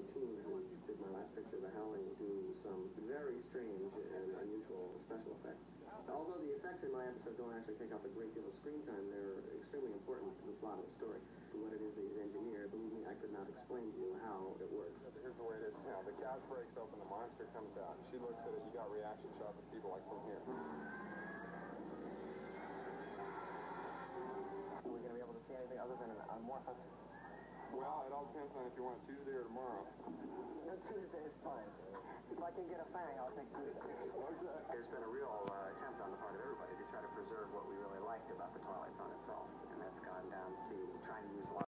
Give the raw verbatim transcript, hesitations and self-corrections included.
team who did my last picture, The Howling, do some very strange and unusual special effects. Although the effects in my episode don't actually take up a great deal of screen time, they're extremely important to the plot of the story. What it is that he's engineered, believe me, I could not explain to you how it works. Here's the way it is now. The couch breaks open, the monster comes out. She looks at it, you got reaction shots of people like from here. Are we going to be able to see anything other than an amorphous? Well, it all depends on if you want it Tuesday or tomorrow. No, Tuesday is fine. If I can get a fang, I'll take Tuesday. There's been a real uh, attempt on the part of everybody to try to preserve what we really liked about the Twilight Zone itself, and that's gone down to trying to use a lot